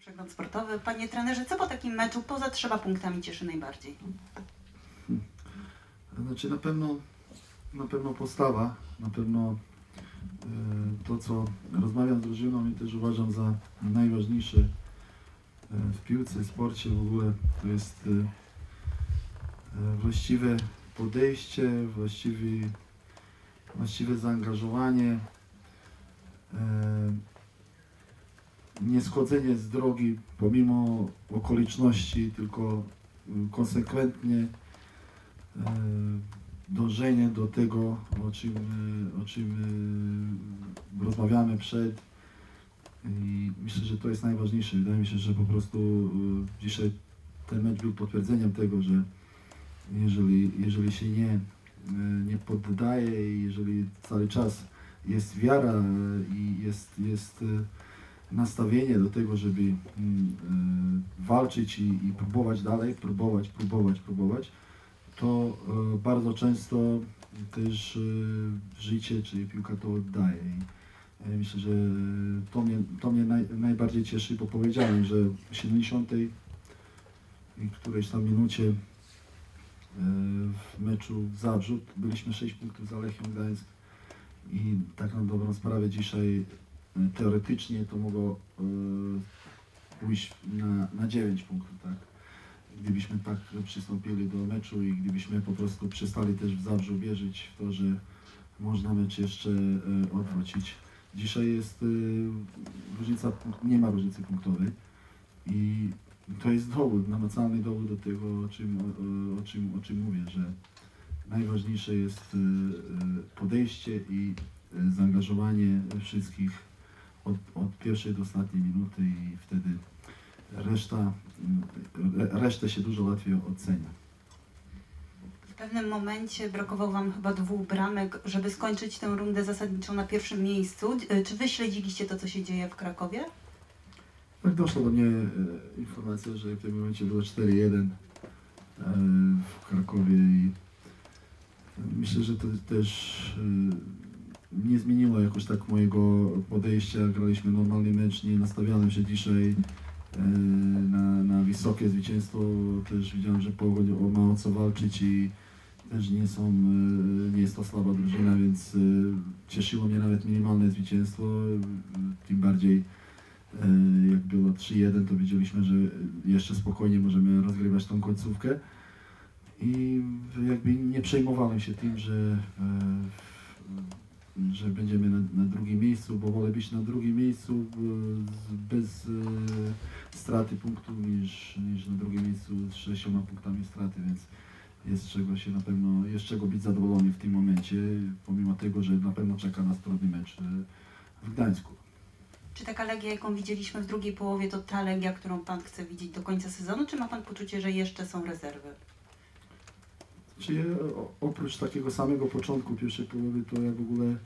Przegląd sportowy. Panie trenerze, co po takim meczu poza 3 punktami cieszy najbardziej? Znaczy na pewno postawa, na pewno to, co rozmawiam z drużyną i też uważam za najważniejsze w piłce, w sporcie w ogóle, to jest właściwe podejście, właściwe zaangażowanie, nie schodzenie z drogi pomimo okoliczności, tylko konsekwentnie dążenie do tego, o czym rozmawiamy przed. I myślę, że to jest najważniejsze. Wydaje mi się, że po prostu dzisiaj ten mecz był potwierdzeniem tego, że jeżeli się nie poddaje i jeżeli cały czas jest wiara i jest nastawienie do tego, żeby walczyć i próbować dalej, próbować, to bardzo często też życie czy piłka to oddaje. I myślę, że to mnie najbardziej cieszy, bo powiedziałem, że w 70 i którejś tam minucie w meczu w Zabrzu byliśmy 6 punktów za Lechią Gdańsk i tak na dobrą sprawę dzisiaj teoretycznie to mogło pójść na 9 punktów, tak? Gdybyśmy tak przystąpili do meczu i gdybyśmy po prostu przestali też w Zabrzu wierzyć w to, że można mecz jeszcze odwrócić. Dzisiaj jest różnica, nie ma różnicy punktowej i to jest dowód, namacalny dowód do tego, o czym mówię, że najważniejsze jest podejście i zaangażowanie wszystkich od pierwszej do ostatniej minuty i wtedy resztę się dużo łatwiej ocenia. W pewnym momencie brakowało Wam chyba 2 bramek, żeby skończyć tę rundę zasadniczą na pierwszym miejscu. Czy Wy śledziliście to, co się dzieje w Krakowie? Tak, doszła do mnie informacja, że w tym momencie było 4-1 w Krakowie i myślę, że to też nie zmieniło jakoś tak mojego podejścia. Graliśmy normalny mecz, nie nastawiałem się dzisiaj na wysokie zwycięstwo. Też widziałem, że Pogoń ma o co walczyć i też nie jest to słaba drużyna, więc cieszyło mnie nawet minimalne zwycięstwo. Tym bardziej jak było 3-1, to wiedzieliśmy, że jeszcze spokojnie możemy rozgrywać tą końcówkę. I jakby nie przejmowałem się tym, że będziemy na drugim miejscu, bo wolę być na drugim miejscu bez straty punktu niż na drugim miejscu z 6 punktami straty, więc jest czego być zadowolony w tym momencie, pomimo tego, że na pewno czeka nas trudny mecz w Gdańsku. Czy taka Legia, jaką widzieliśmy w drugiej połowie, to ta Legia, którą Pan chce widzieć do końca sezonu, czy ma Pan poczucie, że jeszcze są rezerwy? Czy oprócz takiego samego początku pierwszej połowy, to ja w ogóle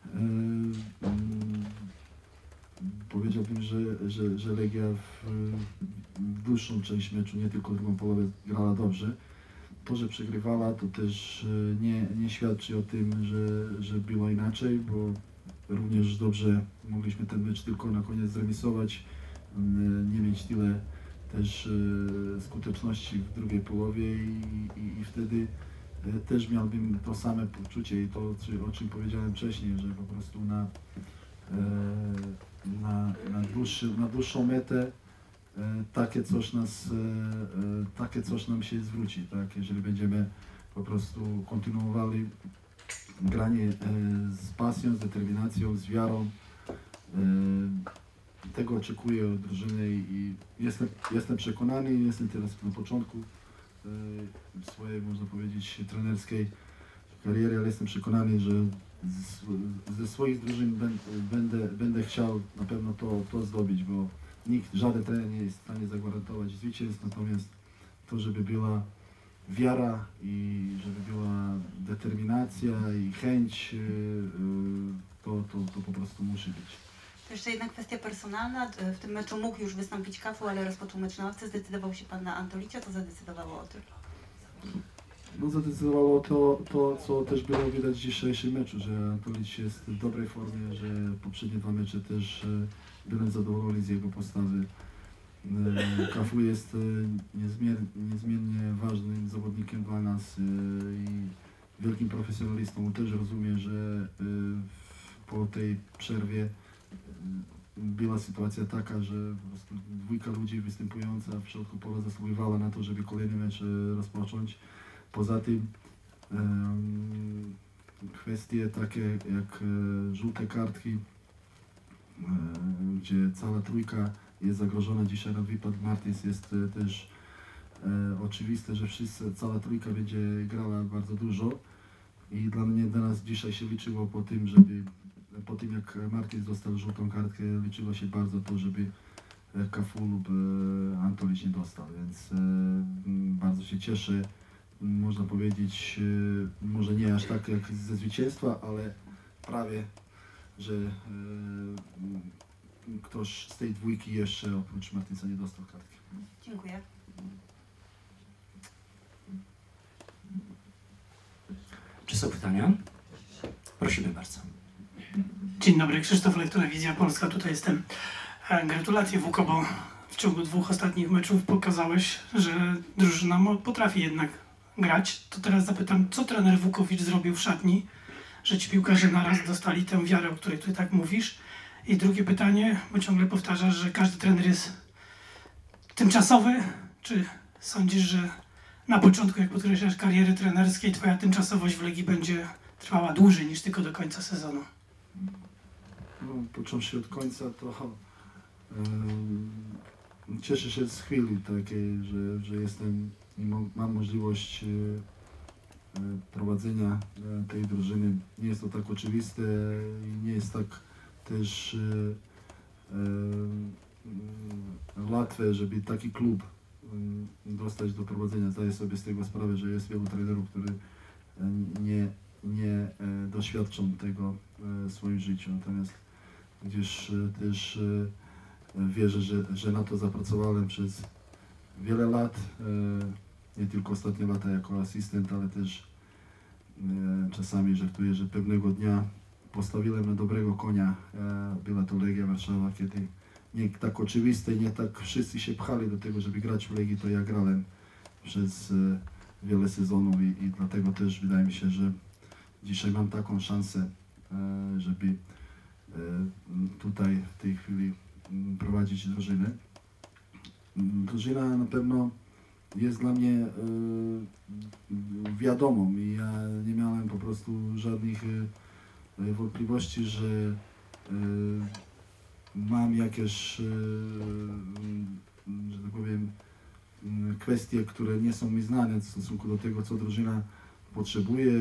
powiedziałbym, że Legia w dłuższą część meczu, nie tylko drugą połowę, grała dobrze. To, że przegrywała, to też nie świadczy o tym, że było inaczej, bo również dobrze mogliśmy ten mecz tylko na koniec zremisować, nie mieć tyle też skuteczności w drugiej połowie i wtedy też miałbym to same poczucie i to, o czym powiedziałem wcześniej, że po prostu na dłuższą metę takie coś nam się zwróci, tak? Jeżeli będziemy po prostu kontynuowali granie z pasją, z determinacją, z wiarą. Tego oczekuję od drużyny i jestem przekonany, jestem teraz na początku swojej, można powiedzieć, trenerskiej kariery, ale jestem przekonany, że ze swoich drużyn będę chciał na pewno to zdobyć, bo żaden trener nie jest w stanie zagwarantować zwycięstw, natomiast to, żeby była wiara i żeby była determinacja i chęć, to po prostu musi być. To jeszcze jedna kwestia personalna. W tym meczu mógł już wystąpić Cafu, ale rozpoczął mecz na ławce. Zdecydował się Pan na Antolicia. Co zadecydowało o tym? No, zadecydowało to, co też było widać w dzisiejszym meczu, że Antolić jest w dobrej formie, że poprzednie 2 mecze też byłem zadowolony z jego postawy. Cafu jest niezmiennie ważnym zawodnikiem dla nas i wielkim profesjonalistą. On też rozumie, że po tej przerwie była sytuacja taka, że po prostu dwójka ludzi występująca w środku pola zasługiwała na to, żeby kolejny mecz rozpocząć. Poza tym kwestie takie jak żółte kartki, gdzie cała trójka jest zagrożona dzisiaj na wypad Martins, jest też oczywiste, że cała trójka będzie grała bardzo dużo i dla nas dzisiaj się liczyło po tym jak Martins dostał żółtą kartkę, liczyło się bardzo to, żeby Cafu lub Antolić nie dostał, więc bardzo się cieszę. Można powiedzieć, może nie aż tak jak ze zwycięstwa, ale prawie, że ktoś z tej dwójki jeszcze oprócz Martinsa nie dostał kartki. Dziękuję. Czy są pytania? Prosimy bardzo. Dzień dobry, Krzysztof Lek, Telewizja Polska, tutaj jestem. Gratulacje Wuko, bo w ciągu 2 ostatnich meczów pokazałeś, że drużyna potrafi jednak grać. To teraz zapytam, co trener Wukowicz zrobił w szatni, że ci piłkarze naraz dostali tę wiarę, o której ty tak mówisz? I drugie pytanie, bo ciągle powtarzasz, że każdy trener jest tymczasowy. Czy sądzisz, że na początku, jak podkreślasz, kariery trenerskiej, twoja tymczasowość w Legii będzie trwała dłużej niż tylko do końca sezonu? No, począwszy od końca, to cieszę się z chwili takiej, że jestem i mam możliwość prowadzenia tej drużyny. Nie jest to tak oczywiste i nie jest tak też łatwe, żeby taki klub dostać do prowadzenia. Zdaję sobie z tego sprawę, że jest wielu trenerów, którzy nie doświadczą tego w swoim życiu. Natomiast gdzieś też wierzę, że na to zapracowałem przez wiele lat, nie tylko ostatnie lata jako asystent, ale też czasami żartuję, że pewnego dnia postawiłem na dobrego konia. Była to Legia Warszawa, kiedy nie tak oczywiste, nie tak wszyscy się pchali do tego, żeby grać w Legii, to ja grałem przez wiele sezonów i dlatego też wydaje mi się, że dzisiaj mam taką szansę, żeby tutaj w tej chwili prowadzić drużynę. Drużyna na pewno jest dla mnie wiadomą i ja nie miałem po prostu żadnych wątpliwości, że mam jakieś, że tak powiem, kwestie, które nie są mi znane w stosunku do tego, co drużyna potrzebuje,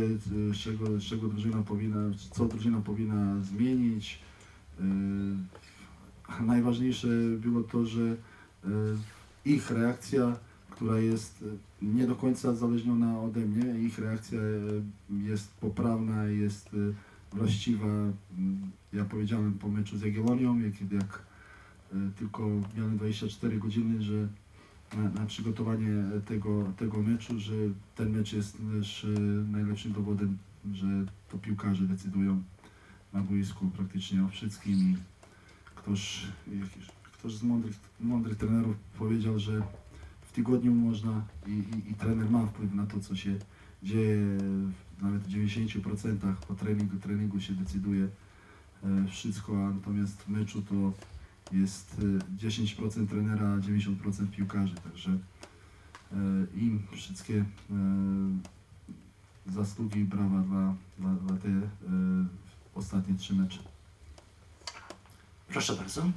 co drużyna powinna zmienić. Najważniejsze było to, że ich reakcja, która jest nie do końca zależna ode mnie, ich reakcja jest poprawna, jest właściwa. Ja powiedziałem po meczu z Jagiellonią, jak tylko miałem 24 godziny, że na przygotowanie tego meczu, że ten mecz jest też najlepszym dowodem, że to piłkarze decydują na boisku praktycznie o wszystkim i ktoś z mądrych trenerów powiedział, że w tygodniu można i trener ma wpływ na to, co się dzieje, nawet w 90% po treningu się decyduje wszystko, a natomiast w meczu to jest 10% trenera, a 90% piłkarzy, także im wszystkie zasługi i brawa dla te ostatnie 3 mecze. Proszę bardzo.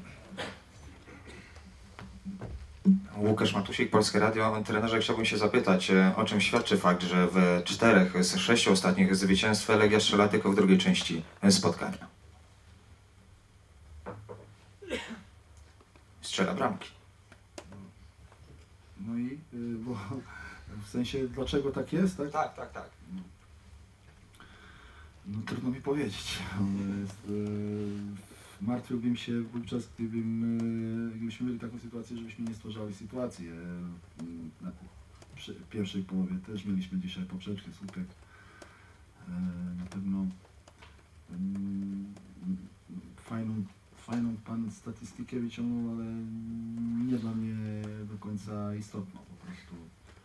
Łukasz Matusik, Polskie Radio. Trenerze, chciałbym się zapytać, o czym świadczy fakt, że w 4 z 6 ostatnich zwycięstw Legia strzela tylko w drugiej części spotkania. Strzela bramki. No i bo w sensie dlaczego tak jest, tak? Tak. No trudno mi powiedzieć. Martwiłbym się wówczas, gdybyśmy mieli taką sytuację, żebyśmy nie stwarzali sytuacji. W pierwszej połowie też mieliśmy dzisiaj poprzeczkę, słupek. Na pewno fajną pan statystykę wyciągnął, ale nie dla mnie za istotną po prostu.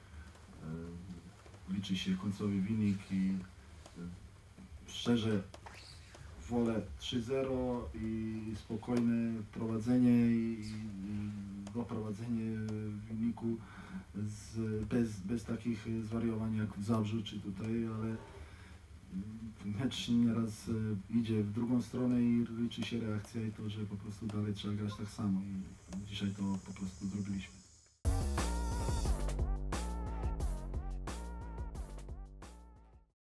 Liczy się końcowy wynik i szczerze wolę 3-0 i spokojne prowadzenie i doprowadzenie wyniku bez takich zwariowań jak w Zabrzu czy tutaj, ale mecz nieraz idzie w drugą stronę i liczy się reakcja i to, że po prostu dalej trzeba grać tak samo i dzisiaj to po prostu zrobiliśmy.